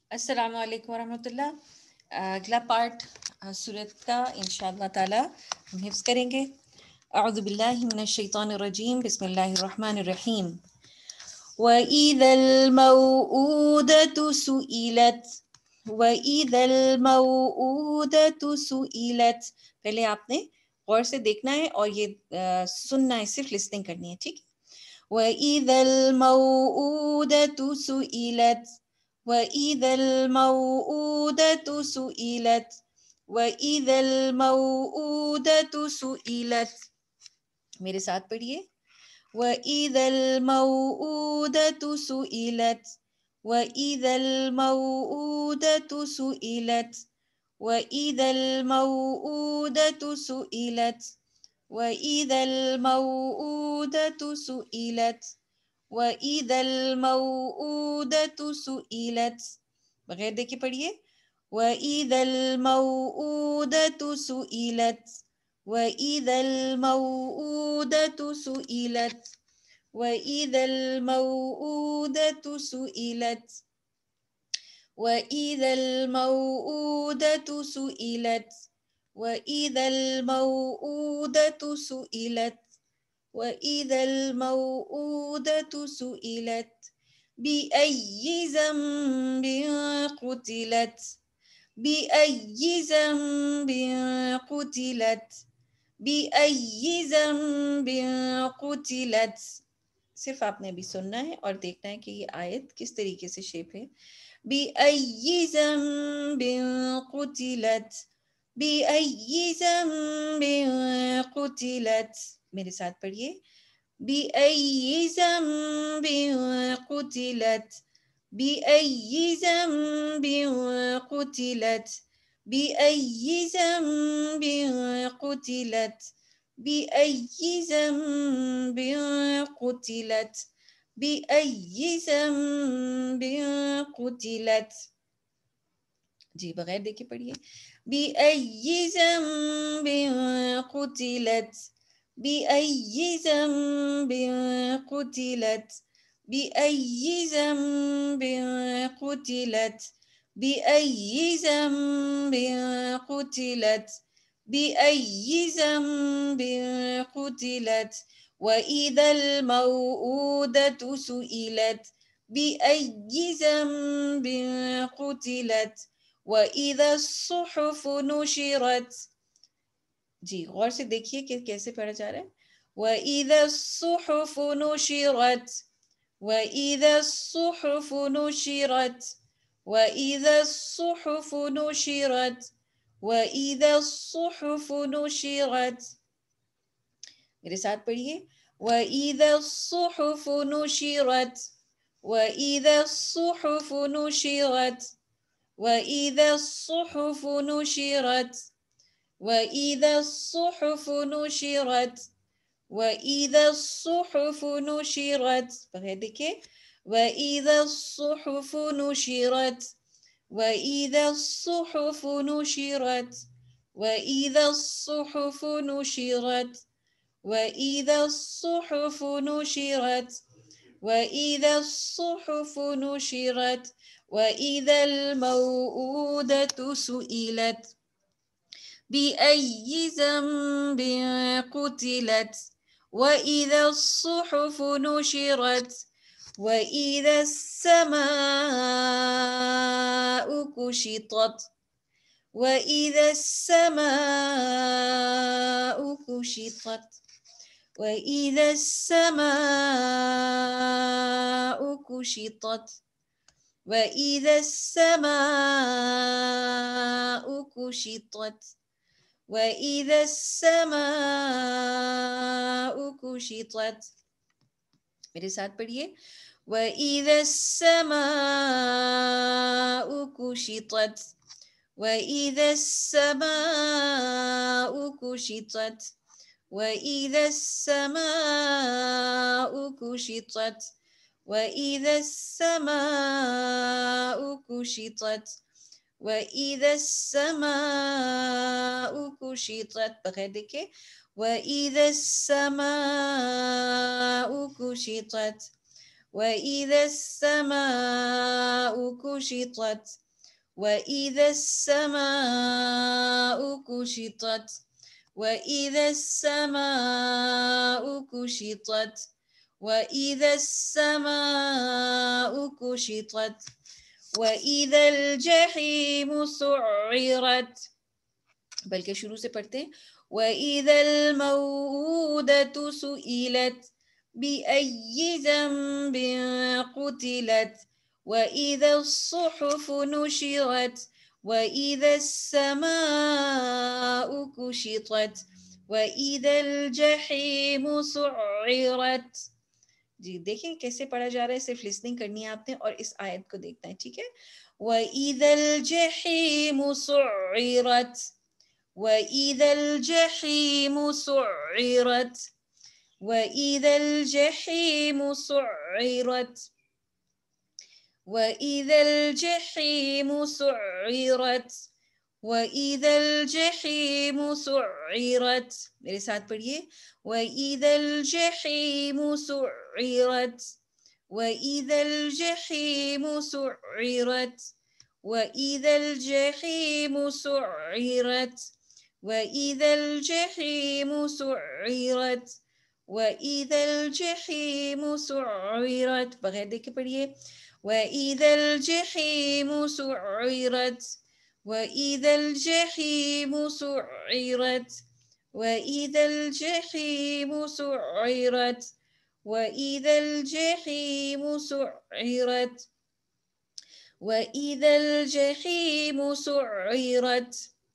अस्सलाम वालेकुम वरहमतुल्लाह। अगला पार्ट सूरत का इंशाअल्लाह ताला हम हिफ्ज़ करेंगे। अऊज़ु बिल्लाहि मिनश शैतानिर रजीम, बिस्मिल्लाहिर रहमानिर रहीम। व इज़ल मौऊदतु सुइलत, व इज़ल मौऊदतु सुइलत। पहले आपने गौर से देखना है और ये सुनना है, सिर्फ लिसनिंग करनी है, ठीक? व इज़ल मौऊदतु सुइलत, وإذا الموءودة سئلت، وإذا الموءودة سئلت. मेरे साथ पढ़िए। وإذا الموءودة سئلت، وإذا الموءودة سئلت، وإذا الموءودة سئلت، وإذا الموءودة سئلت، وإذا الموءودة سئلت. बगैर देखे पढ़िए। وإذا الموءودة سئلت، وإذا الموءودة سئلت، وإذا الموءودة سئلت، وإذا الموءودة سئلت، وإذا الموءودة سئلت، وإذا الموءودة سئلت بأي ذنب قتلت، بأي ذنب قتلت، بأي ذنب قتلت. सिर्फ आपने अभी सुनना है और देखना है कि ये आयत किस तरीके से शेप है। بأي ذنب قتلت، بأي ذنب قتلت. मेरे साथ पढ़िए। بأي ذنب قتلت، بأي ذنب قتلت، بأي ذنب قتلت، بأي ذنب قتلت، بأي ذنب قتلت. जी बगैर देखे पढ़िए। بأي ذنب قتلت، بأي ذنب قتلت، بأي ذنب قتلت، بأي ذنب قتلت، بأي ذنب قتلت. وإذا الموءودة سئلت بأي ذنب قتلت، وإذا الصحف نشرت. जी गौर से देखिए कि कैसे पढ़ा जा रहा है। وإذا الصحف نشرت، وإذا الصحف نشرت، وإذا الصحف نشرت، وإذا الصحف نشرت. मेरे साथ पढ़िए। وإذا الصحف نشرت، وإذا الصحف نشرت، وإذا الصحف نشرت، وإذا الصحف نشرت، وإذا الصحف نشرت. बगैर देखे। وإذا الصحف نشرت، وإذا الصحف نشرت، وإذا الصحف نشرت، وإذا الصحف نشرت، وإذا الصحف نشرت. وإذا الموءودة سئلت بأي ذنب قتلت، وإذا الصحف نشرت. وإذا السماء كشطت، وإذا السماء كشطت، وإذا السماء كشطت، وإذا السماء كشطت، وإذا السماء كشطت. मेरे साथ पढ़िए। وإذا السماء كشطت، وإذا السماء كشطت، وإذا السماء كشطت، وإذا السماء كشطت، وإذا السماء كشطت. बगैर देखे। وإذا السماء كشطت، وإذا السماء كشطت وإذا السماء كشطت وإذا السماء كشطت وإذا السماء كشطت وإذا الجحيم سعرت. बल्कि शुरू से पढ़ते हैं وإذا الموءودة سئلت بأي ذنب قتلت وإذا الصحف نشرت وإذا السماء كشطت وإذا الجحيم سعرت. जी देखें कैसे पढ़ा जा रहा है, सिर्फ लिसनिंग करनी है आपने और इस आयत को देखना है, ठीक है. وإذا الجحيم سعرت وإذا الجحيم سعرت وإذا الجحيم سعرت وإذا الجحيم سعرت وإذا الجحيم سعرت. मेरे साथ पढ़िए وإذا الجحيم سعرت وإذا الجحيم سعرت وإذا الجحيم سعرت وإذا الجحيم سعرت وإذا الجحيم سعرت. बगैर देखे पढ़िए وإذا الجحيم سعرت وإذا الجحيم سعرت وإذا الجحيم سعرت وإذا الجحيم سعرت وإذا الجحيم سعرت.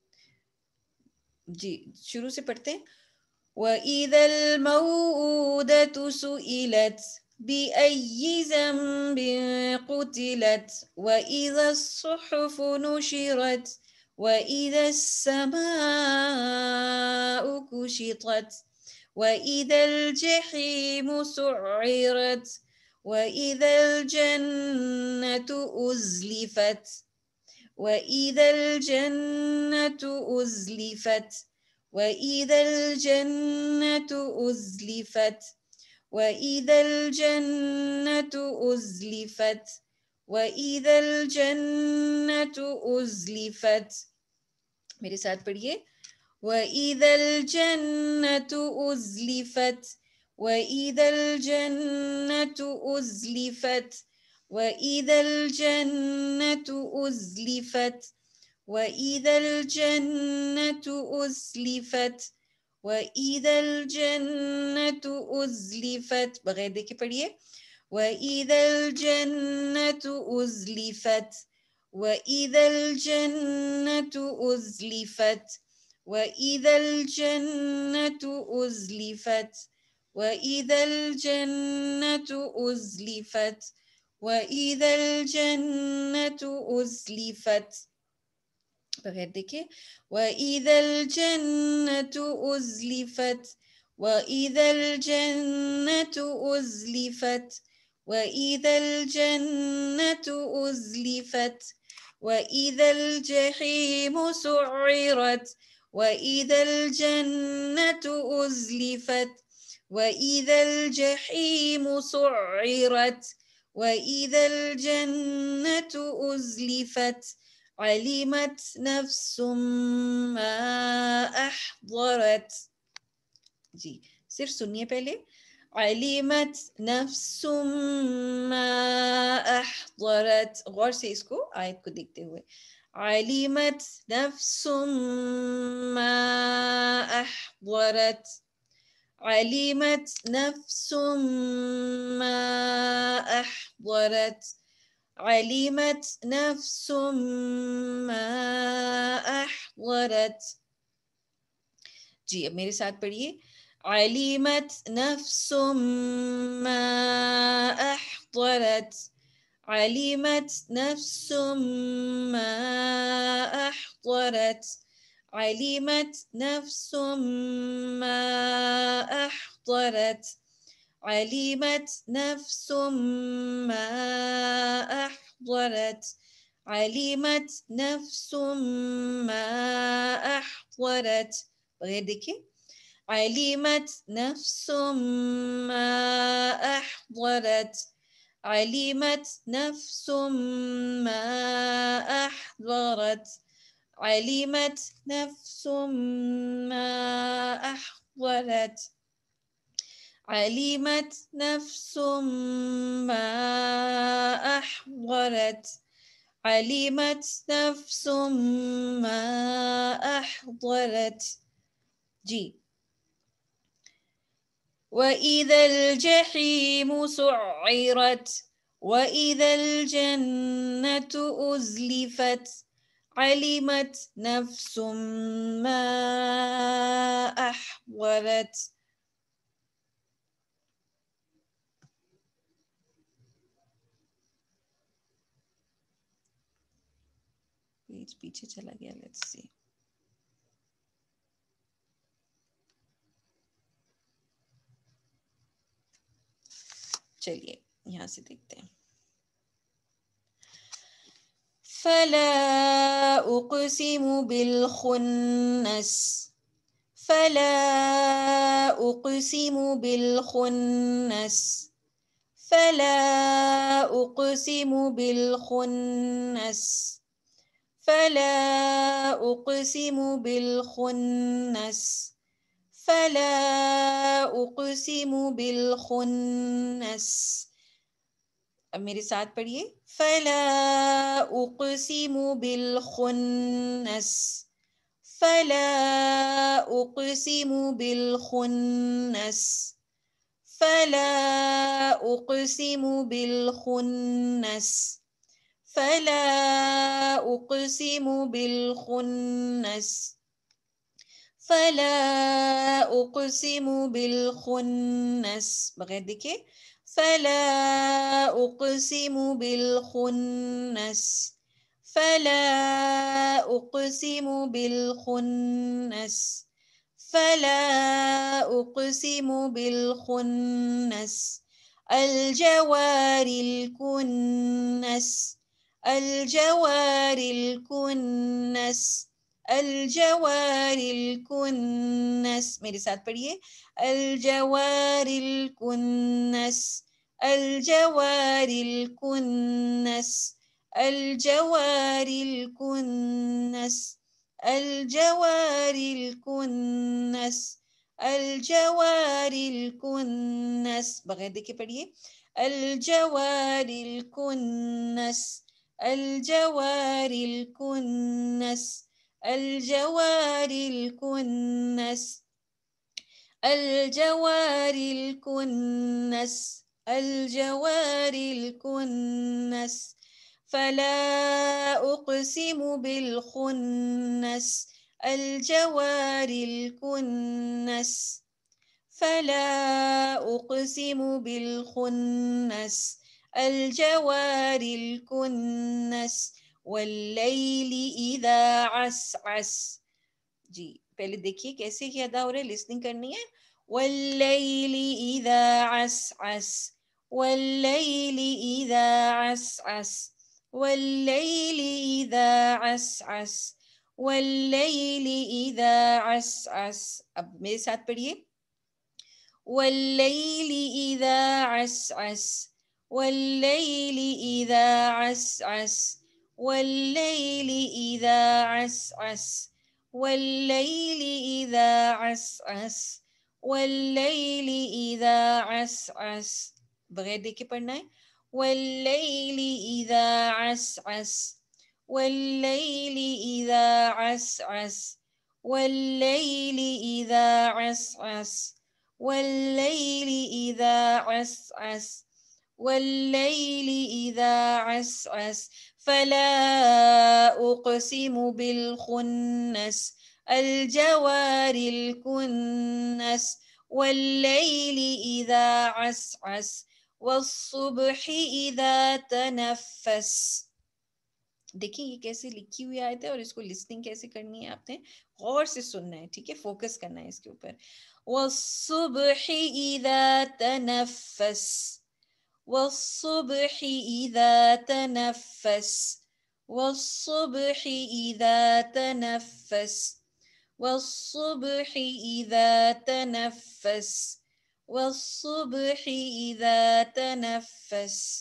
जी शुरू से पढ़ते हैं وإذا الموءودة سئلت بأي ذنب قتلت وإذا الصحف نشرت وإذا السماء كشطت وإذا الجحيم سعرت وإذا الجنة أزلفت وإذا الجنة أزلفت وإذا الجنة أزلفت وإذا الجنة أزلفت وإذا الجنة أزلفت. मेरे साथ पढ़िए وإذا الجنة أزلفت وإذا الجنة أزلفت وإذا الجنة أزلفت وإذا الجنة أزلفت وإذا الجنة أزلفت. बगैर देखे पढ़िए وإذا الجنة أزلفت وإذا الجنة أزلفت وإذا الجنة أزلفت وإذا الجنة أزلفت وإذا الجنة أزلفت. बगैर देखे وإذا الجنة أزلفت وإذا الجنة أزلفت وإذا الجنة أزلفت وإذا الجحيم سعرت وإذا الجنة أزلفت وإذا الجحيم سعرت وإذا الجنة أزلفت علمت نفس ما أحضرت. जी सिर्फ सुनिए पहले علمت نفس ما أحضرت. गौर से इसको आयत को देखते हुए علمت نفس ما أحضرت علمت نفس ما أحضرت علمت نفس ما أحضرت. जी अब मेरे साथ पढ़िए علمت نفس ما أحضرت علمت نفس ما أحضرت علمت نفس ما أحضرت علمت نفس ما أحضرت علمت نفس ما أحضرت. बगैर देखिए علمت نفس ما أحضرت علمت نفس ما أحضرت علمت نفس ما أحضرت علمت نفس ما أحضرت علمت نفس ما أحضرت जी وإذا الجحيم سعرت وإذا الجنة أزلفت علمت نفس ما أحضرت पेज पीछे चला गया लेट्स सी चलिए यहाँ से देखते हैं फला उक़सिमु बिलखुन्नस फला उक़सिमु बिलखुन्नस फला उक़सिमु बिलखुन्नस फला उक़सिमु बिलखुन्नस फला उक़सिमु बिलखुन्नस अब मेरे साथ पढ़िए फला उक़सिमु बिलखुन्नस फला उक़सिमु बिलखुन्नस फला उक़सिमु बिलखुन्नस फला उक़सिमु बिलखुन्नस फला उक़सिमु बिलखुन्नस बगैर देखे फला उक़सिमु बिलखुन्नस फला उक़सिमु बिलखुन्नस फला उक़सिमु बिलखुन्नस अलजवारिल कुन्नस अलजवारिल कुन्नस अलजवारिल कुन्नस मेरे साथ पढ़िए अलजवारिल कुन्नस अलजवारिल कुन्नस अलजवारिल कुन्नस अलजवारिल कुन्नस अलजवारिल कुन्नस बगैर देखे पढ़िए अलजवारिल कुन्नस अलजवारिल कुन्नस अलजवारिल कुन्नस अलजवारिल कुन्नस अलजवारिल कुन्नस फला उक़सिमु बिलखुन्नस अलजवारिल कुन्नस फला उक़सिमु बिलखुन्नस अलजवारिल कुन्नस वल्लैलि इज़ा असअस जी पहले देखिए कैसे ये अदा हो रहा है लिसनिंग करनी है वल्लैलि इज़ा असअस वल्लैलि इज़ा असअस वल्लैलि इज़ा असअस वल्लैलि इज़ा असअस अब मेरे साथ पढ़िए वल्लैलि इज़ा असअस वल्लैलि इज़ा असअस वल्लैलि इज़ा असअस वल्लैलि इज़ा असअस वल्लैलि इज़ा असअस बगैर देखे पढ़ना है वल्लैलि इज़ा असअस वल्लैलि इज़ा असअस वल्लैलि इज़ा असअस वल्लैलि इज़ा असअस वल्लैलि इज़ा असअस फला उक़सिमु बिलखुन्नस अलजवारिल कुन्नस वल्लैलि इज़ा असअस वस्सुब्हि इज़ा तनफ़्फ़स देखिए ये कैसे लिखी हुई आयत है और इसको लिसनिंग कैसे करनी है आपने गौर से सुनना है ठीक है फोकस करना है इसके ऊपर वस्सुब्हि इज़ा तनफ़्फ़स वस्सुब्हि इज़ा तनफ़्फ़स वस्सुब्हि इज़ा तनफ़्फ़स वस्सुब्हि इज़ा तनफ़्फ़स वस्सुब्हि इज़ा तनफ़्फ़स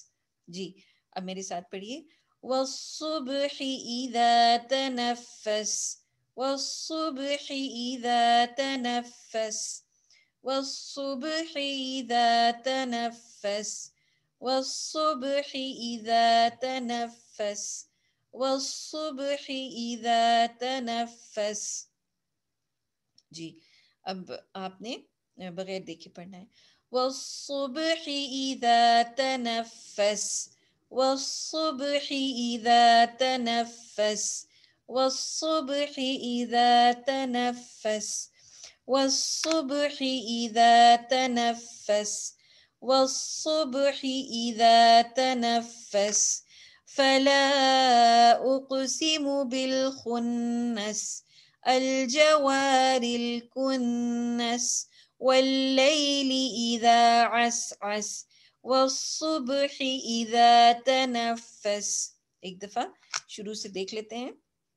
जी, अब मेरे साथ पढ़िए। वस्सुब्हि इज़ा तनफ़्फ़स, वस्सुब्हि इज़ा तनफ़्फ़स, वस्सुब्हि इज़ा तनफ़्फ़स, वस्सुब्हि इज़ा तनफ़्फ़स, वस्सुब्हि इज़ा तनफ़्फ़स। जी, अब आपने बगैर देखे पढ़ना है। वस्सुब्हि इज़ा तनफ़्फ़स, वस्सुब्हि इज़ा तनफ़्फ़स, वस्सुब्हि इज़ा तनफ़्फ़स, वस्सुब्हि इज़ा तनफ़्फ़स, वस्सुब्हि इज़ा तनफ़्फ़स, फला उक़सिमु बिल-खुन्नस, الجوار الكنس، والليل إذا عسعس، والصبح إذا تنفس. एक दफा शुरू से देख लेते हैं।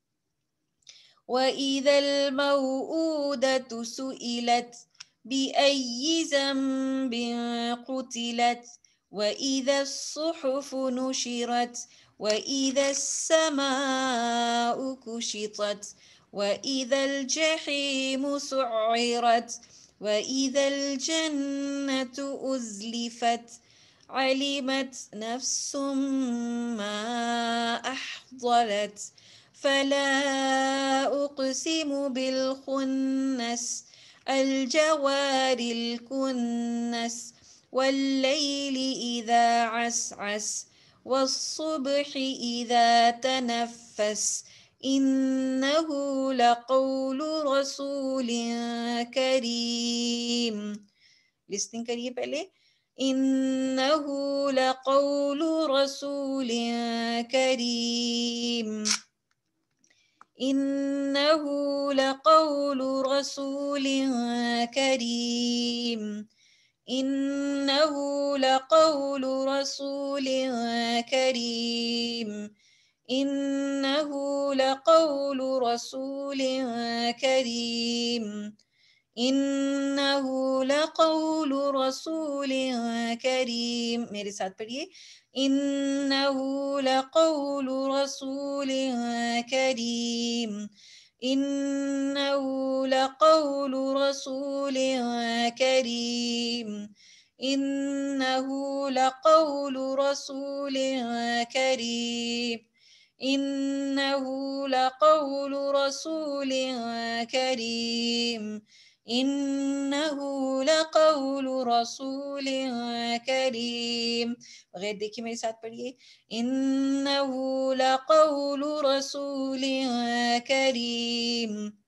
وإذا الموءودة سئلت بأي ذنب قتلت، وإذا الصحف نشرت، وإذا السماء كشطت، وإذا الجحيم سعرت، وإذا الجنة أزلفت، علمت نفس ما أحضرت، فلا أقسم بالخنس، الجوار الكنس، والليل إذا عسعس، والصبح إذا تنفس، إنه لقول رسول كريم. लिस्निंग करिए पहले। إنه لقول رسول كريم، إنه لقول رسول كريم، إنه لقول رسول كريم، إنه لقول رسول كريم، إنه لقول رسول كريم. मेरे साथ पढ़िए। إنه لقول رسول كريم، إنه لقول رسول كريم، إنه لقول رسول كريم، إنه لقول رسول كريم، إنه لقول رسول كريم. बगैर देखिए मेरे साथ पढ़िए। إنه لقول رسول كريم،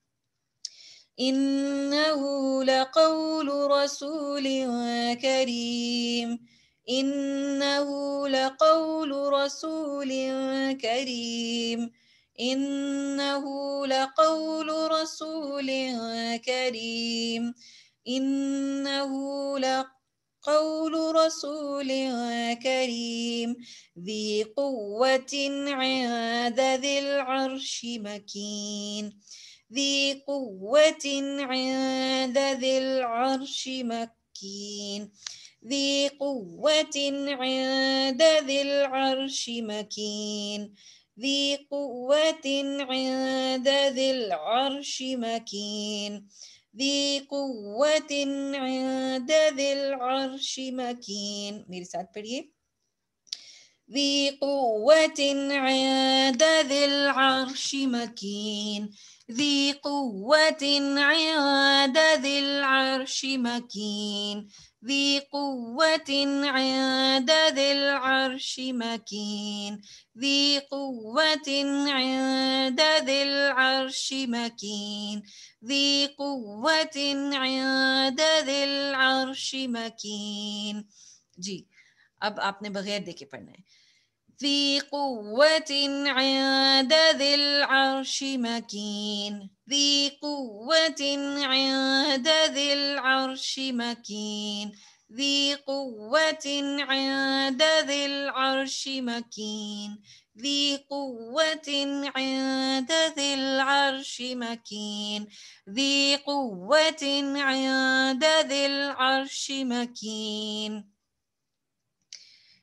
إنه لقول رسول كريم، إنه لقول رسول كريم، إنه لقول رسول كريم، إنه لقول رسول كريم، ذي قوة عند ذي العرش مكين، ذي قوة عند ذي العرش مكين، ذي قوة عند ذي العرش مكين، ذي قوة عند ذي العرش مكين، ذي قوة عند ذي العرش مكين. मेरे साथ पढ़िए। ذي قوة عند ذي العرش مكين، ذي قوة عند ذي العرش مكين، ذي قوة عند ذي العرش مكين، ذي قوة عند ذي العرش مكين، ذي قوة عند ذي العرش مكين. जी, अब आपने बगैर देखे पढ़ना है। ذي قوة عند ذي العرش مكين، ذي قوة عند ذي العرش مكين، ذي قوة عند ذي العرش مكين، ذي قوة عند ذي العرش مكين، ذي قوة عند ذي العرش مكين.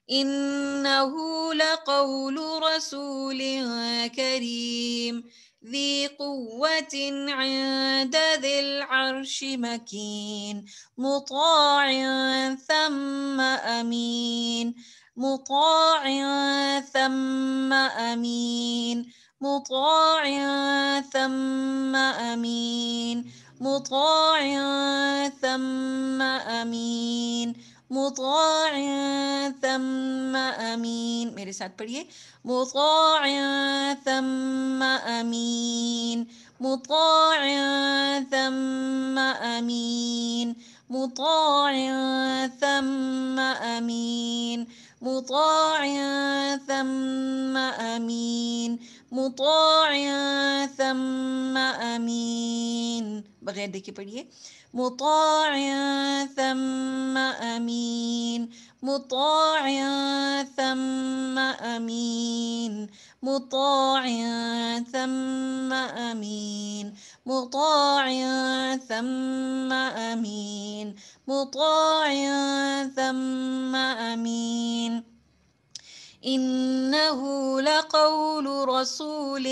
إنه لقول رسول كريم ذي قوة عند ذي العرش مكين مطاع ثم أمين مطاع ثم أمين مطاع ثم أمين مطاع ثم أمين مطاع ثم أمين. मेरे साथ पढ़िए مطاع ثم أمين مطاع ثم أمين مطاع ثم أمين مطاع ثم أمين مطاع ثم أمين. बगैर देखे पढ़िए مطاع ثم أمين مطاع ثم أمين مطاع ثم أمين مطاع ثم أمين مطاع ثم أمين. إنه لقول رسول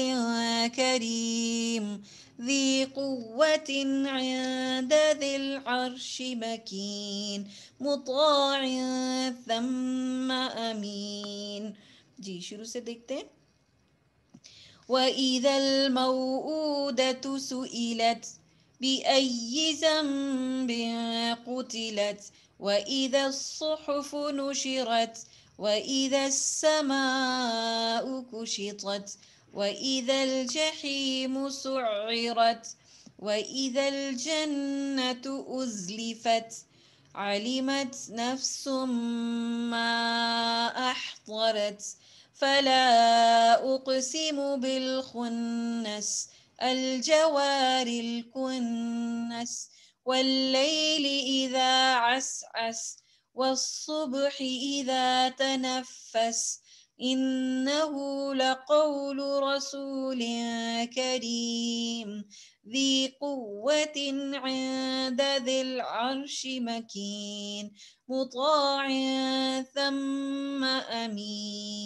كريم ذي قوة عند ذي العرش مكين مطاع ثم أمين. जी शुरू से देखते हैं. وإذا الموءودة سئلت بأي ذنب قتلت وإذا الصحف نشرت وإذا السماء كشطت وإذا الجحيم سعرت وإذا الجنة أزلفت علمت نفس ما أحضرت فلا أقسم بالخنس الجوار الكنس والليل إذا عسعس والصبح إذا تنفس إنه لقول رسول كريم ذي قوة عند ذي العرش مكين مطاع ثم أمين.